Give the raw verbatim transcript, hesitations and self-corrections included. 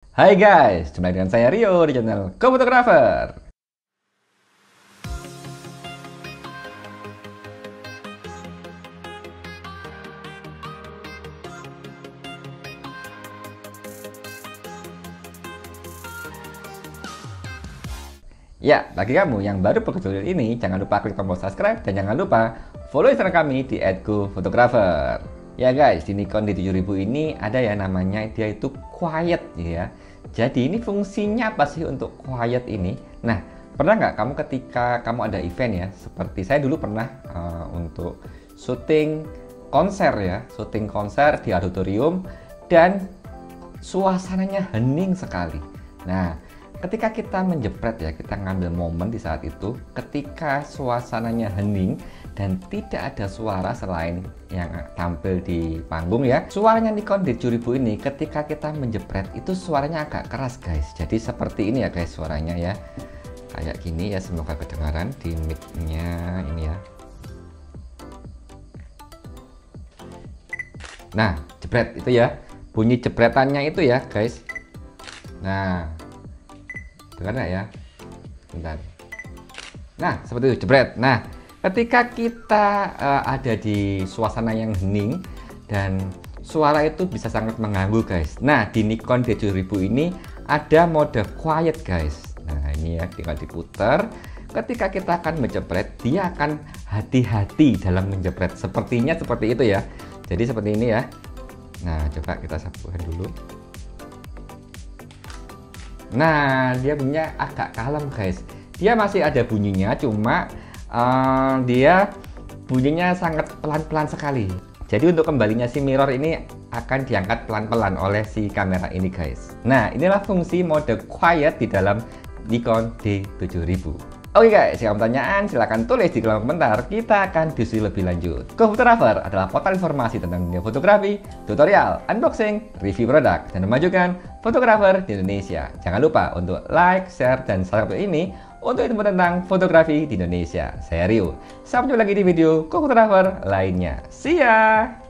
Hai guys, jumpa lagi dengan saya Rio di channel Kofotografer. Ya, bagi kamu yang baru berkunjung ini, jangan lupa klik tombol subscribe dan jangan lupa follow Instagram kami di et kofotografer. Ya guys, di Nikon D tujuh ribu ini ada ya namanya dia itu quiet ya. Jadi ini fungsinya apa sih untuk quiet ini? Nah, pernah nggak kamu ketika kamu ada event ya, seperti saya dulu pernah uh, untuk syuting konser ya, syuting konser di auditorium dan suasananya hening sekali. Nah, ketika kita menjepret ya, kita ngambil momen di saat itu, ketika suasananya hening dan tidak ada suara selain yang tampil di panggung ya. Suaranya Nikon D tujuh ribu ini ketika kita menjepret itu suaranya agak keras guys. Jadi seperti ini ya guys suaranya ya. Kayak gini ya, semoga kedengaran di mic-nya ini ya. Nah, jepret itu ya. Bunyi jepretannya itu ya guys. Nah, dengar nggak ya? Bentar. Nah, seperti itu jebret. Nah, ketika kita uh, ada di suasana yang hening dan suara itu bisa sangat mengganggu guys. Nah, di Nikon D tujuh ribu ini ada mode quiet guys. Nah, ini ya, tinggal diputar. Ketika kita akan menjepret, dia akan hati-hati dalam menjepret. Sepertinya seperti itu ya. Jadi seperti ini ya. Nah, coba kita sapukan dulu. Nah, dia bunyinya agak kalem guys. Dia masih ada bunyinya, cuma uh, dia bunyinya sangat pelan-pelan sekali. Jadi untuk kembalinya si mirror ini akan diangkat pelan-pelan oleh si kamera ini guys. Nah, inilah fungsi mode quiet di dalam Nikon D tujuh ribu. Oke guys, jika ada pertanyaan silahkan tulis di kolom komentar, kita akan diskusi lebih lanjut. Kofotografer adalah portal informasi tentang dunia fotografi, tutorial, unboxing, review produk, dan memajukan fotografer di Indonesia. Jangan lupa untuk like, share, dan subscribe ini untuk info tentang fotografi di Indonesia. Saya Rio, sampai jumpa lagi di video Kofotografer lainnya. See ya!